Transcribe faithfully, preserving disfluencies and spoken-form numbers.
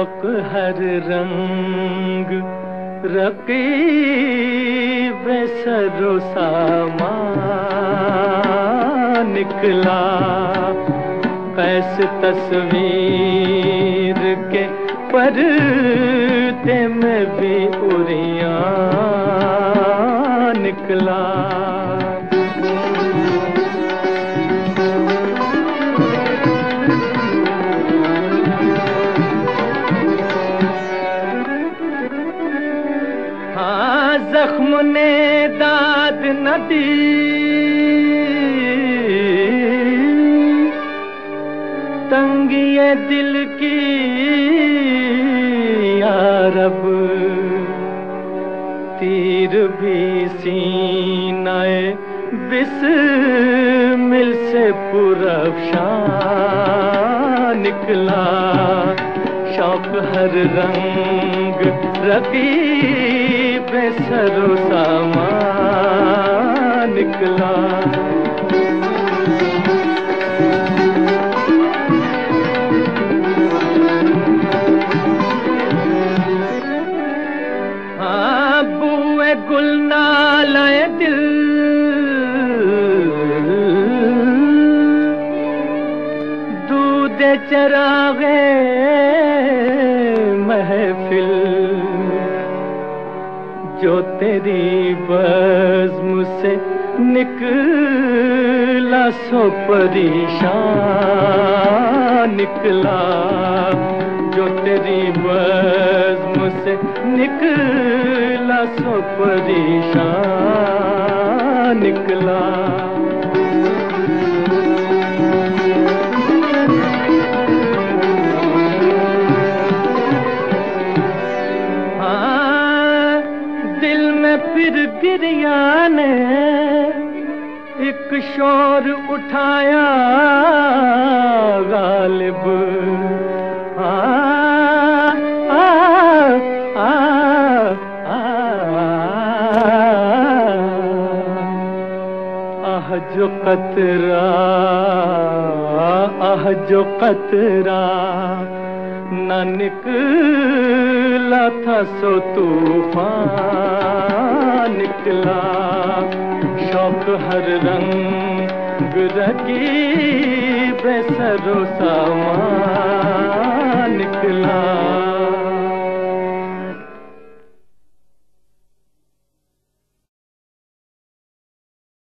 शौक हर रंग रकीब सरो सामान निकला। कैसे तस्वीर के पर्दे में भी उड़िया निकला। हाँ जख्म ने दाद न दी, तंगिए दिल की यारब, तीर भी सीनाए बिस्मिल से पुरफ्शान निकला। शौक हर रंग रकीब सरो सामान निकला। हाँ बुए गुल नालाए दिल, दूधे चरागे महफिल, जो तेरी बज़्म से निकला सो परेशान निकला। जो तेरी बज़्म से निकला सो परेशान निकला। फिर गिरिया ने एक शोर उठाया गालिब, आ, आ, आ, आ, आह जो कतरा, आह जो कतरा न निकला था सो तूफान निकला। शौक हर रंग रकीब सरो सामान निकला।